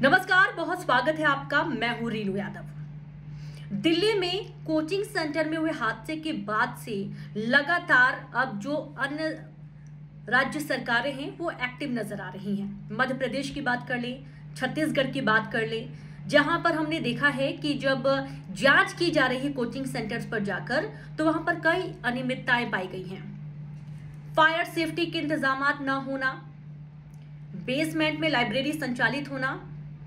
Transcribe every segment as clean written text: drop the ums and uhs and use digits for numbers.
नमस्कार, बहुत स्वागत है आपका। मैं हूं रीनू यादव। दिल्ली में कोचिंग सेंटर में हुए हादसे के बाद से लगातार अब जो अन्य राज्य सरकारें हैं वो एक्टिव नजर आ रही हैं। मध्य प्रदेश की बात कर ले, छत्तीसगढ़ की बात कर ले, जहां पर हमने देखा है कि जब जांच की जा रही है कोचिंग सेंटर्स पर जाकर तो वहां पर कई अनियमितताएं पाई गई हैं। फायर सेफ्टी के इंतजाम न होना, बेसमेंट में लाइब्रेरी संचालित होना,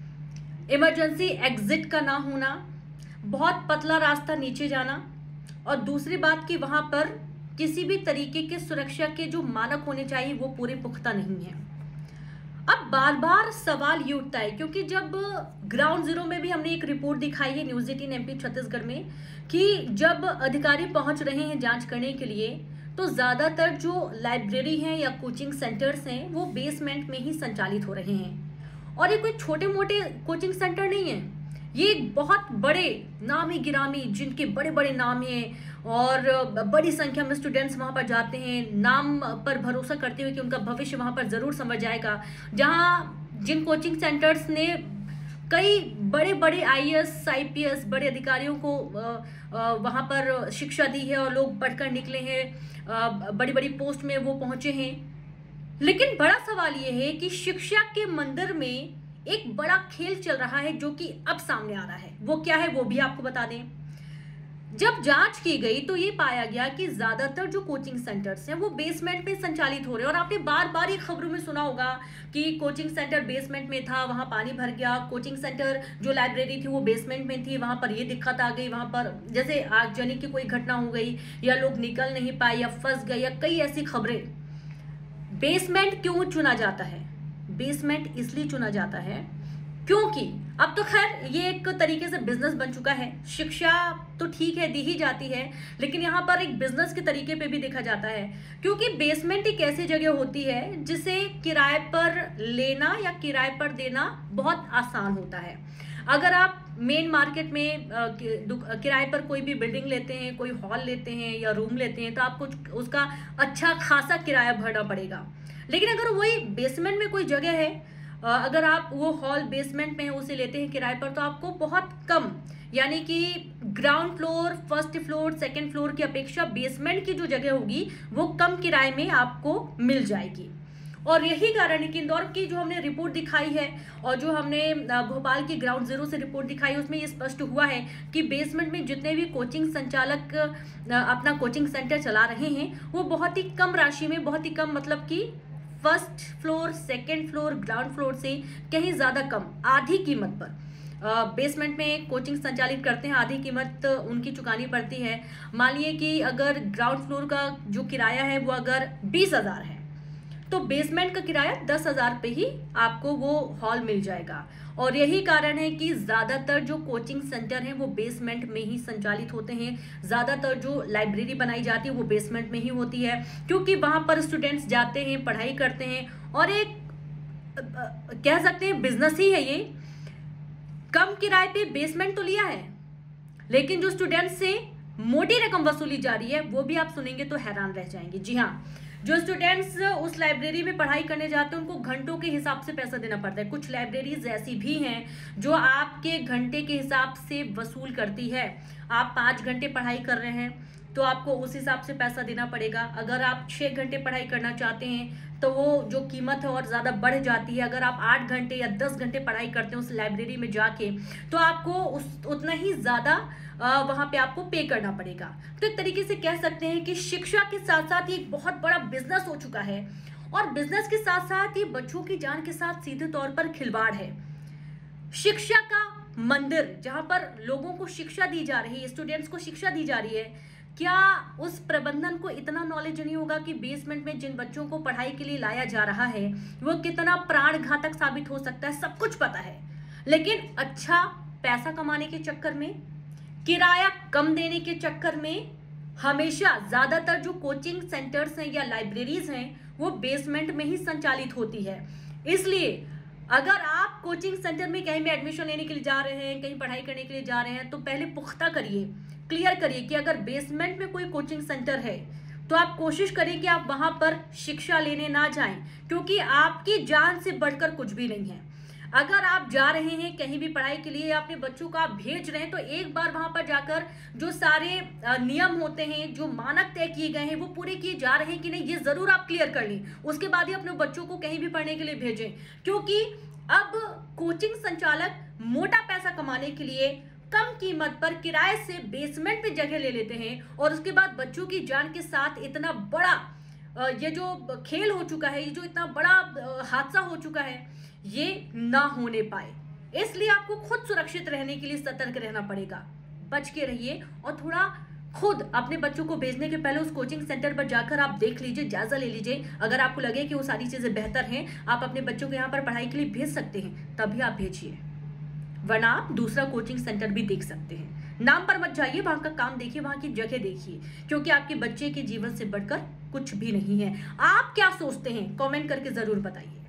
इमरजेंसी एग्जिट का ना होना, बहुत पतला रास्ता नीचे जाना, और दूसरी बात कि वहां पर किसी भी तरीके के सुरक्षा के जो मानक होने चाहिए वो पूरे पुख्ता नहीं है। अब बार बार सवाल ये उठता है क्योंकि जब ग्राउंड जीरो में भी हमने एक रिपोर्ट दिखाई है न्यूज 18 MP छत्तीसगढ़ में कि जब अधिकारी पहुंच रहे हैं जांच करने के लिए तो ज्यादातर जो लाइब्रेरी हैं या कोचिंग सेंटर्स हैं वो बेसमेंट में ही संचालित हो रहे हैं। और ये कोई छोटे मोटे कोचिंग सेंटर नहीं है, ये बहुत बड़े नामी गिरामी जिनके बड़े बड़े नाम हैं और बड़ी संख्या में स्टूडेंट्स वहां पर जाते हैं, नाम पर भरोसा करते हुए कि उनका भविष्य वहां पर जरूर समझ जाएगा। जहां जिन कोचिंग सेंटर्स ने कई बड़े बड़े IAS IPS बड़े अधिकारियों को वहां पर शिक्षा दी है और लोग पढ़कर निकले हैं, बड़ी बड़ी पोस्ट में वो पहुंचे हैं। लेकिन बड़ा सवाल यह है कि शिक्षा के मंदिर में एक बड़ा खेल चल रहा है जो कि अब सामने आ रहा है। वो क्या है वो भी आपको बता दें। जब जांच की गई तो ये पाया गया कि ज्यादातर जो कोचिंग सेंटर्स हैं वो बेसमेंट में संचालित हो रहे हैं। और आपने बार बार ये खबरों में सुना होगा कि कोचिंग सेंटर बेसमेंट में था, वहां पानी भर गया, कोचिंग सेंटर जो लाइब्रेरी थी वो बेसमेंट में थी, वहां पर ये दिक्कत आ गई, वहां पर जैसे आगजनी की कोई घटना हो गई या लोग निकल नहीं पाए या फंस गए या कई ऐसी खबरें। बेसमेंट क्यों चुना जाता है? बेसमेंट इसलिए चुना जाता है क्योंकि अब तो खैर ये एक तरीके से बिजनेस बन चुका है। शिक्षा तो ठीक है दी ही जाती है, लेकिन यहाँ पर एक बिजनेस के तरीके पे भी देखा जाता है क्योंकि बेसमेंट एक ऐसी जगह होती है जिसे किराए पर लेना या किराए पर देना बहुत आसान होता है। अगर आप मेन मार्केट में किराए पर कोई भी बिल्डिंग लेते हैं, कोई हॉल लेते हैं या रूम लेते हैं तो आपको उसका अच्छा खासा किराया भरना पड़ेगा। लेकिन अगर वही बेसमेंट में कोई जगह है, अगर आप वो हॉल बेसमेंट में उसे लेते हैं किराए पर तो आपको बहुत कम, यानी कि ground floor, first floor, second floor की अपेक्षा बेसमेंट की जो जगह होगी वो कम किराए में आपको मिल जाएगी। और यही कारण है कि इंदौर की जो हमने रिपोर्ट दिखाई है और जो हमने भोपाल की ग्राउंड जीरो से रिपोर्ट दिखाई है उसमें ये स्पष्ट हुआ है कि बेसमेंट में जितने भी कोचिंग संचालक अपना कोचिंग सेंटर चला रहे हैं वो बहुत ही कम राशि में, बहुत ही कम, मतलब कि first floor, second floor, ground floor से कहीं ज्यादा कम, आधी कीमत पर बेसमेंट में कोचिंग संचालित करते हैं। आधी कीमत उनकी चुकानी पड़ती है। मानिए कि अगर ग्राउंड फ्लोर का जो किराया है वो अगर 20,000 है तो बेसमेंट का किराया 10,000 पे ही आपको वो हॉल मिल जाएगा। और यही कारण है कि ज्यादातर जो कोचिंग सेंटर हैं वो बेसमेंट में ही संचालित होते हैं। ज्यादातर जो लाइब्रेरी बनाई जाती है वो बेसमेंट में ही होती है क्योंकि वहां पर स्टूडेंट्स जाते हैं, पढ़ाई करते हैं और एक कह सकते हैं बिजनेस ही है ये। कम किराए पे बेसमेंट तो लिया है, लेकिन जो स्टूडेंट्स से मोटी रकम वसूली जा रही है वो भी आप सुनेंगे तो हैरान रह जाएंगे। जी हाँ, जो स्टूडेंट्स उस लाइब्रेरी में पढ़ाई करने जाते हैं उनको घंटों के हिसाब से पैसा देना पड़ता है। कुछ लाइब्रेरीज ऐसी भी हैं जो आपके घंटे के हिसाब से वसूल करती है। आप 5 घंटे पढ़ाई कर रहे हैं तो आपको उस हिसाब से पैसा देना पड़ेगा। अगर आप 6 घंटे पढ़ाई करना चाहते हैं तो वो जो कीमत है और ज़्यादा बढ़ जाती है। अगर आप 8 घंटे या 10 घंटे पढ़ाई करते हैं उस लाइब्रेरी में जाके तो आपको उतना ही ज़्यादा वहां पे आपको पे करना पड़ेगा। तो एक तरीके से कह सकते हैं कि शिक्षा के साथ साथ ये एक बहुत बड़ा बिजनेस हो चुका है और बिजनेस के साथ साथ ये बच्चों की जान के साथ सीधे तौर पर खिलवाड़ है। शिक्षा का मंदिर जहां पर लोगों को शिक्षा दी जा रही है, स्टूडेंट्स को शिक्षा दी जा रही है, क्या उस प्रबंधन को इतना नॉलेज नहीं होगा कि बेसमेंट में जिन बच्चों को पढ़ाई के लिए लाया जा रहा है वो कितना प्राण घातक साबित हो सकता है? सब कुछ पता है, लेकिन अच्छा पैसा कमाने के चक्कर में, किराया कम देने के चक्कर में हमेशा ज्यादातर जो कोचिंग सेंटर्स हैं या लाइब्रेरीज हैं वो बेसमेंट में ही संचालित होती है। इसलिए अगर आप कोचिंग सेंटर में कहीं भी एडमिशन लेने के लिए जा रहे हैं, कहीं पढ़ाई करने के लिए जा रहे हैं तो पहले पुख्ता करिए, क्लियर करिए कि अगर बेसमेंट में कोई कोचिंग सेंटर है तो आप कोशिश करें कि आप वहां पर शिक्षा लेने ना जाएं, क्योंकि आपकी जान से बढ़कर कुछ भी नहीं है। अगर आप जा रहे हैं कहीं भी पढ़ाई के लिए या अपने बच्चों को आप भेज रहे हैं तो एक बार वहां पर जाकर जो सारे नियम होते हैं, जो मानक तय किए गए हैं, वो पूरे किए जा रहे हैं कि नहीं, ये जरूर आप क्लियर कर लें। उसके बाद ही अपने बच्चों को कहीं भी पढ़ने के लिए भेजें, क्योंकि अब कोचिंग संचालक मोटा पैसा कमाने के लिए कम कीमत पर किराए से बेसमेंट में जगह ले लेते हैं और उसके बाद बच्चों की जान के साथ इतना बड़ा ये जो खेल हो चुका है, ये जो इतना बड़ा हादसा हो चुका है, ये ना होने पाए। इसलिए आपको खुद सुरक्षित रहने के लिए सतर्क रहना पड़ेगा। बच के रहिए और थोड़ा खुद अपने बच्चों को भेजने के पहले उस कोचिंग सेंटर पर जाकर आप देख लीजिए, जायजा ले लीजिए। अगर आपको लगे कि वो सारी चीजें बेहतर हैं, आप अपने बच्चों को यहाँ पर पढ़ाई के लिए भेज सकते हैं, तभी आप भेजिए, वरना आप दूसरा कोचिंग सेंटर भी देख सकते हैं। नाम पर मत जाइए, वहां का काम देखिए, वहां की जगह देखिए, क्योंकि आपके बच्चे के जीवन से बढ़कर कुछ भी नहीं है। आप क्या सोचते हैं, कमेंट करके जरूर बताइए।